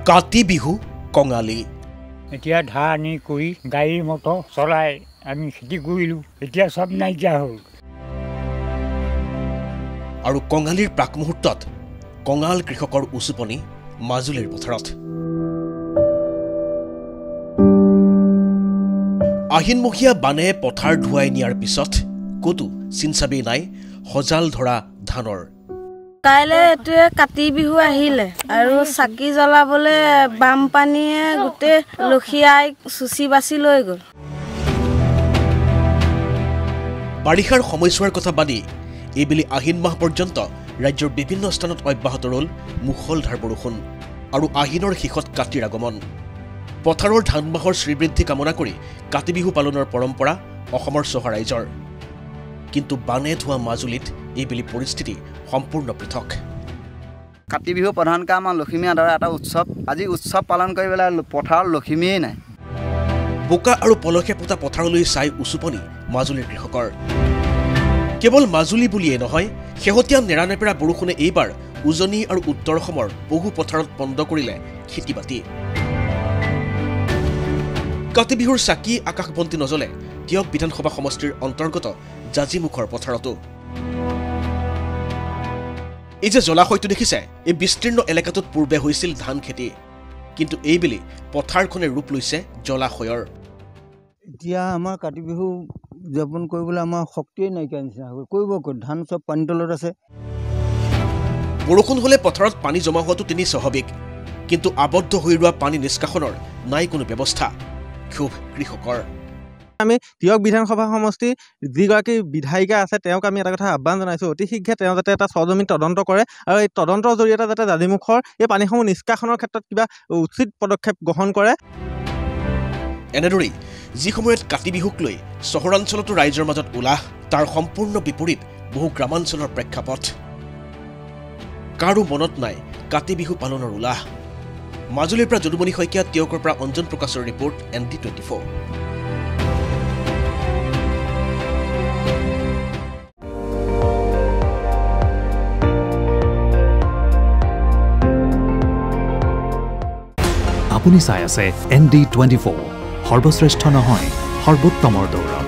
কাতি বিহু কঙালী এতিয়া ধান আনি কৰি গাড়ী মটৰ চলাই আমি খেতি কৰিলোঁ এতিয়া সব নাইকিয়া হ'ল আৰু কঙালীৰ প্ৰাক মুহূৰ্তত কঙাল কৃষকৰ উচুপনি মাজুলীৰ পথাৰত আহিনমহীয়া বানে পথাৰ ধুৱাই নিয়াৰ পিছত কতো চিনচাবি নাই হজাল ধৰা ধানৰ কাইলে এটোৱে কাতি বিহু আহিলে আৰু চাকি জ্বলাবলে বামপানীয়ে গুটে লখিয়াই সুচি বাছি লৈ গল বাৰিষাৰ সময়ছোৱাৰ কথা বাদি এইবেলি আহিন মাহ পৰ্যন্ত ৰাজ্যৰ বিভিন্ন স্থানত অব্যাহত ৰল মুখলধাৰ বৰষুণ আৰু আহিনৰ শেষত কাতিৰ আগমন পথাৰৰ ধান মাহৰ শ্ৰীবৃদ্ধি কামনা কৰি কাতি বিহু পালনৰ পৰম্পৰা অসমৰ চহা ৰাইজৰ কিন্তু বানে ধোৱা মাজুলীত এইবেলি পৰিস্থিতি সম্পূৰ্ণ পৃথক কাতি বিহু প্ৰধান কাম লক্ষ্মী আদৰা এটা উৎসৱ আজি উৎসৱ পালন কৰিবলৈ পথাৰৰ লক্ষ্মীয়ে নাই বোকা আৰু পলসে পোতা পথাৰলৈ চাই উচুপনি মাজুলীৰ কৃষকৰ কেৱল মাজুলী বুলিয়ে নহয় শেহতীয়া নেৰানেপেৰা বৰষুণে এইবাৰ উজনি আৰু উত্তৰ অসমৰ বহু পথাৰত পণ্ড কৰিলে খেতি বাতি কাতি বিহুৰ চাকি আকাশবন্তি নজলে তিয়ক বিধানসভা সমষ্টিৰ অন্তৰ্গত জাজিমুখৰ পথাৰতো এই যে জলাশয়টো দেখিছে এই বিস্তীৰ্ণ এলেকাটোত পূৰ্বে হৈছিল ধান খেতি কিন্তু এইবেলি পথাৰখনে ৰূপ লৈছে জলাশয়ৰ এতিয়া আমাৰ কাতি বিহু উদযাপন কৰিবলৈ আমাৰ শক্তিয়ে নাইকিয়া নিচিনা হ'ল কৰিব ক'ত ধান সব পানী তলত আছে বৰষুণ হ'লে পথাৰত পানী জমা হোৱাটো তিনি স্বাভাৱিক কিন্তু আবদ্ধ হৈ ৰোৱা পানী নিষ্কাশনৰ নাই কোনো ব্যৱস্থা খুব কৃষকৰ আমি তিয়ক বিধানসভা সমষ্টি যিগৰাকী বিধায়িকা আছে তেওঁক আমি এটা কথা আহ্বান জনাইছোঁ অতি শীঘ্ৰে তেওঁ যাতে এটা সজমিন তদন্ত কৰে আৰু এই তদন্তৰ জৰিয়তে যাতে জাজিমুখৰ এই পানীসমূহ নিষ্কাশনৰ ক্ষেত্ৰত কিবা উচিত পদক্ষেপ গ্ৰহণ কৰে এনেদৰেই যি সময়ত কাতি বিহুক লৈ চহৰাঞ্চলতো ৰাইজৰ মাজত উলাহ তাৰ সম্পূৰ্ণ বিপৰীত বহু গ্ৰামাঞ্চলৰ প্ৰেক্ষাপট কাৰো মনত নাই কাতি বিহু পালনৰ উলাহ মাজুলীৰ পৰা যদুমণি শইকীয়া তিয়কৰ পৰা অঞ্জন প্ৰকাশৰ ৰিপৰ্ট ND24 আপুনি চাই আছে ND24 সৰ্বশ্ৰেষ্ঠ নহয় সৰ্বোত্তমৰ দৌৰ